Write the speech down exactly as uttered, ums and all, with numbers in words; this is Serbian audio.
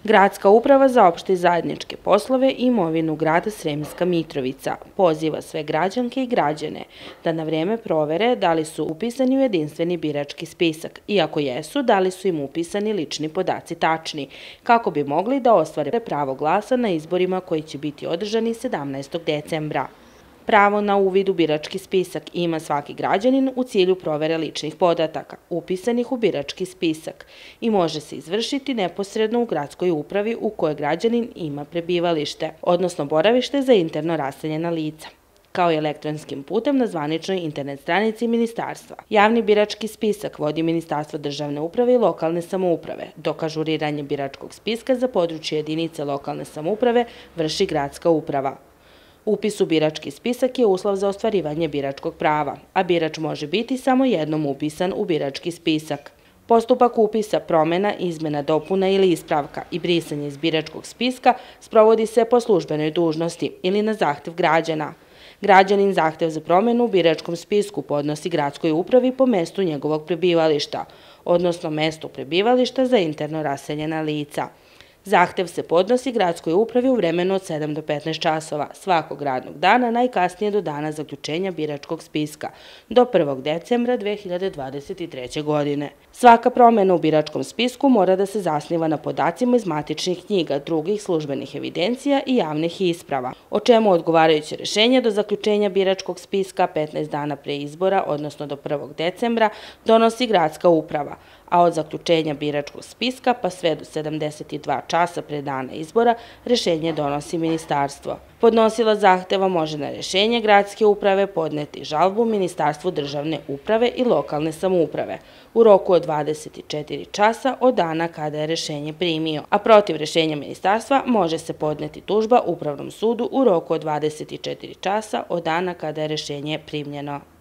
Gradska uprava za opšte i zajedničke poslove i imovinu grada Sremska Mitrovica poziva sve građanke i građane da na vreme provere da li su upisani u jedinstveni birački spisak i ako jesu, da li su im upisani lični podaci tačni, kako bi mogli da ostvare pravo glasa na izborima koji će biti održani sedamnaestog decembra. Pravo na uvid u birački spisak ima svaki građanin u cilju provere ličnih podataka upisanih u birački spisak i može se izvršiti neposredno u gradskoj upravi u kojoj građanin ima prebivalište, odnosno boravište za interno raseljena lica, kao i elektronskim putem na zvaničnoj internet stranici ministarstva. Javni birački spisak vodi Ministarstvo državne uprave i lokalne samouprave, dok ažuriranje biračkog spiska za područje jedinice lokalne samouprave vrši gradska uprava. Upis u birački spisak je uslov za ostvarivanje biračkog prava, a birač može biti samo jednom upisan u birački spisak. Postupak upisa, promena, izmena, dopuna ili ispravka i brisanje iz biračkog spiska sprovodi se po službenoj dužnosti ili na zahtev građana. Građanin zahtev za promenu u biračkom spisku podnosi gradskoj upravi po mestu njegovog prebivališta, odnosno mestu prebivališta za interno raseljena lica. Zahtev se podnosi gradskoj upravi u vremenu od sedam do petnaest časova svakog radnog dana, najkasnije do dana zaključenja biračkog spiska, do prvog decembra dve hiljade dvadeset treće. godine. Svaka promena u biračkom spisku mora da se zasniva na podacima iz matičnih knjiga, drugih službenih evidencija i javnih isprava, o čemu odgovarajuće rešenje do zaključenja biračkog spiska petnaest dana pre izbora, odnosno do prvog decembra, donosi gradska uprava, a od zaključenja biračkog spiska pa sve do sedamdeset dva časa pre dana izbora rešenje donosi ministarstvo. Podnosilac zahteva može na rešenje gradske uprave podneti žalbu Ministarstvu državne uprave i lokalne samouprave u roku od dvadeset četiri časa od dana kada je rešenje primio, a protiv rešenja ministarstva može se podneti tužba Upravnom sudu u roku od dvadeset četiri časa od dana kada je rešenje primljeno.